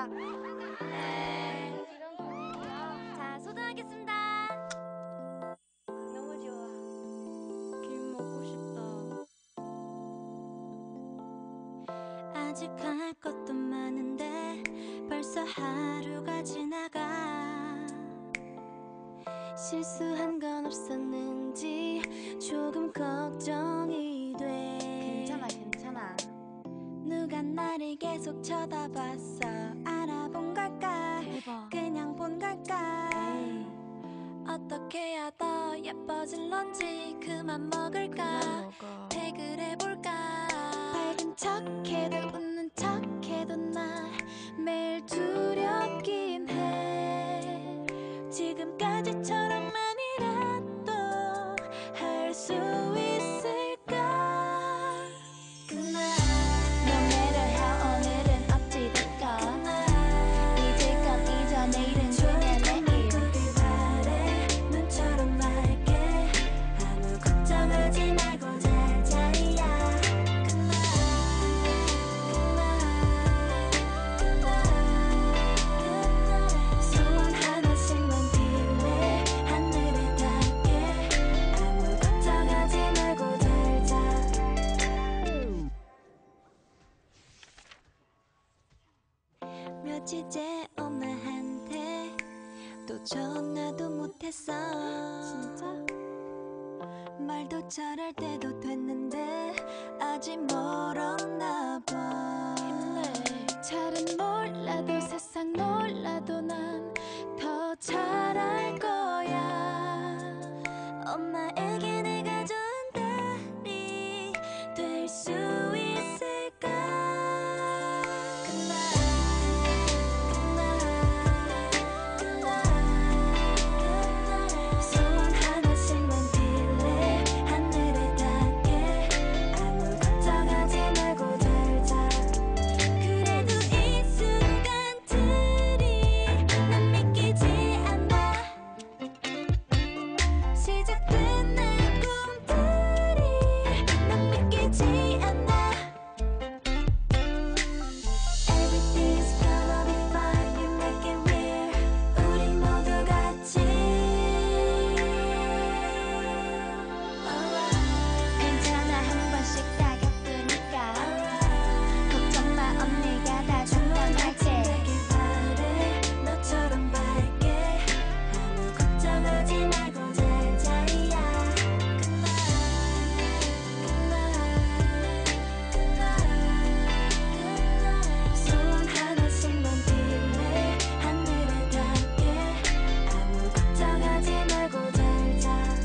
할게요. 네. 이런 분위기야. 자, 소등하겠습니다. 너무 좋아. 김 먹고 싶다. 아직 할 것도 많은데 벌써 하루가 지나가. 실수한 건 없었는지 조금 걱정이 돼. 괜찮아, 괜찮아. 누가 나를 계속 쳐다봤어. 알아본 걸까? 대박. 그냥 본 걸까? 에이. 어떻게 해야 더 예뻐질 런지 그만 먹을까? 택을 해볼까? 밝은 척해도 웃는 척해도 나 매일 두렵긴 해. 지금까지처럼만이라도 할 수 있을까? 그날 No matter how 오늘은 어찌 됐건 잊을 건 잊어 내일은 그냥 내일 바래 눈처럼 맑게 아무 걱정하지 말고 잘 자야. 소원 하나씩만 빌래 하늘에 닿게 아무 걱정하지 말고 잘 자. 며칠째 엄마한테 또 전화도 못했어. 진짜? 말도 잘할 때도 됐는데 아직 멀었나 봐. 힘내. 잘은 몰라도 세상 놀라도 난 더 잘할 거야. 엄마에게 내가 좋은 딸이 될 수 있을까? 소원 하나씩만 빌래 하늘에 닿게 아무 걱정하지 말고 잘 자. 그래도 이 순간들이 난 믿기지 않아. 시작된 내 꿈들이 난 믿기지 않아. Everything's gonna be fine, you make it real. 우리 모두 같이 Alright. 괜찮아, 한 번씩 다 겪으니까 걱정 마, 언니가 다 중단할게. 되길 바래 너처럼 밝게 아무 걱정하지 말고 잘 자야. 소원 하나씩만 빌래 하늘에 닿게 아무 걱정하지 말고 잘 자.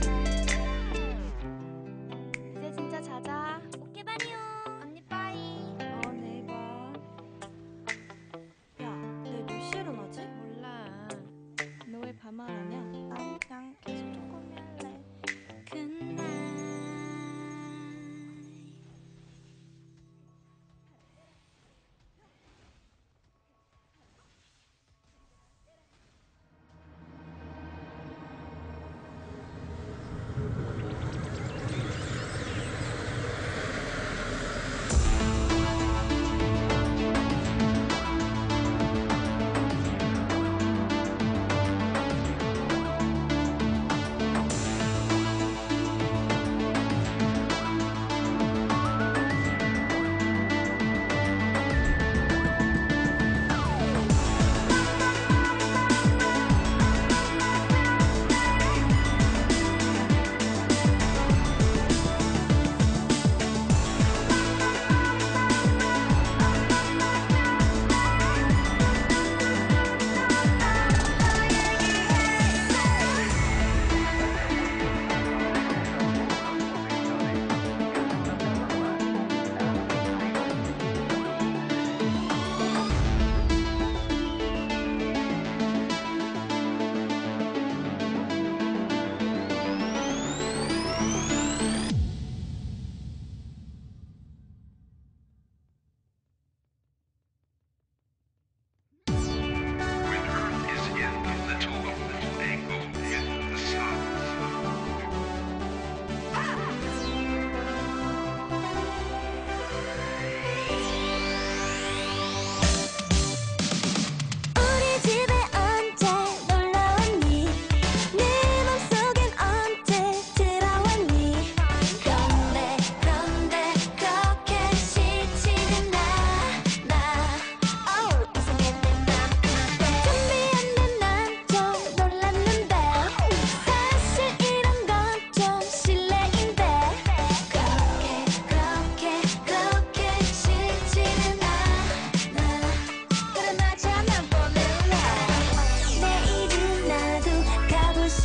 이제 진짜 자자. 오케이 바리요. 언니 빠이. 내일 봐. 야, 내일 몇 시에 일어나지? 몰라. 너 왜 반말 하냐? 난 그냥 계속 조금이 할래. 그날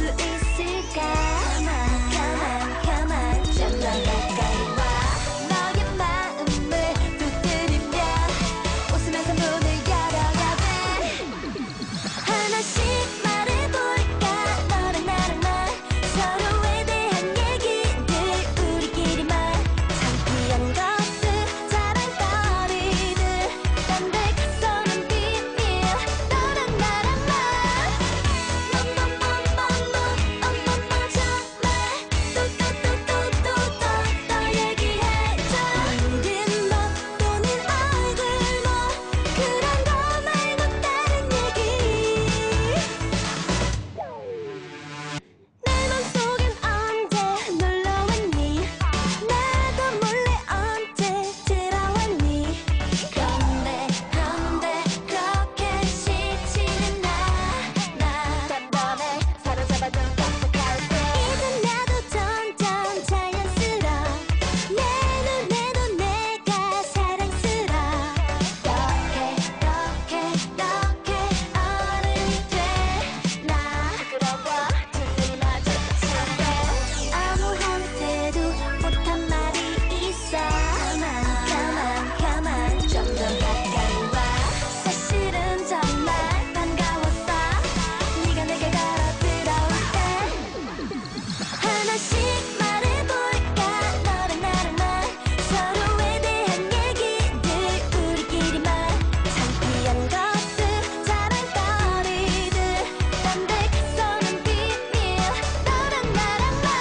수 있을까? Come on 좀 더 가까이 와 너의 마음을 두드리며 웃으면서 문을 열어야 돼 하나씩 말해볼까 너랑 나랑 서로에 대한 얘기들 우리끼리만 창피한 것들 자랑거리들 딴 데 가서는 비밀 너랑 나랑만 정말 또 얘기해줘 이름 뭐 또는 얼굴 뭐 그런 거 말고 다른 얘기 내 맘속엔 언제 놀러왔니 나도 몰래 언제 들어왔니 그런데 그렇게 싫지는 않아 단번에 사로잡아둔 깜빡할 때 이젠 나도 점점 자연스러워 내 눈에도 내가 사랑스러워 이렇게 어른이 돼나 부끄러워 두 눈이 마주칠 때 아무한테도 못한 말이 있어 Come on 좀 더 가까이 와 사실은 정말 반가웠어 네가 내게 걸어 들어올 때 하나씩 말해볼까 너랑 나랑 서로에 대한 얘기들 우리끼리만 창피한 것들 자랑거리들 딴 데 가서는 비밀 너랑 나랑만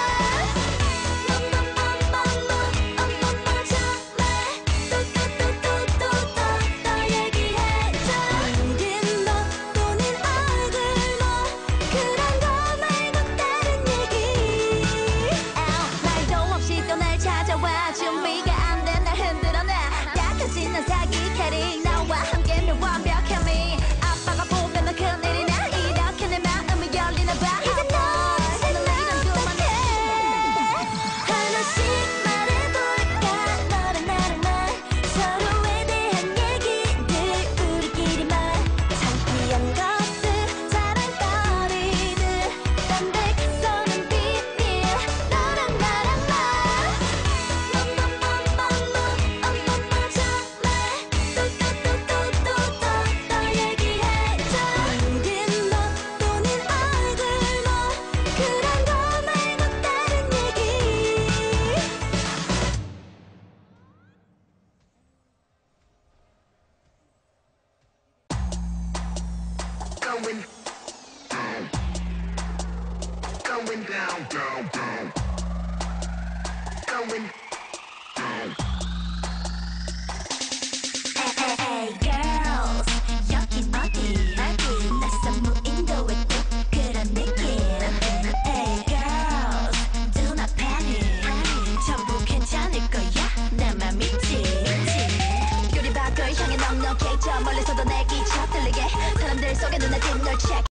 정말 또 얘기해줘 이름 뭐 또는 얼굴 뭐 그런 거 말고 다른 얘기 말도 없이 또 날 찾아와 준비가 안 돼 날 흔들어놔 약해진 난 사기 캐릭 나와 함께면 완벽해 me 아빠가 보면 큰일이나 이렇게 내 마음이 열리나 봐 이제 널 어떡해 하나씩 말해볼까 너랑 나랑 서로에 대한 얘기들 우리끼리만 창피한 것들 자랑거리들 딴 데 가서는 비밀 너랑 나랑만 정말 또 얘기해줘 이름 뭐 또는 얼굴 뭐 그런 거 말고 다른 얘기 Going down, down. Going Hey girls 여긴 어디 낯선 무인도의 또 그런 느낌 Hey girls do not panic 전부 괜찮을 거야 나만 믿지 유리 밖을 향해 넉넉해 저 멀리서도 내 기차 들리게 사람들 속에 눈에 띈 널 check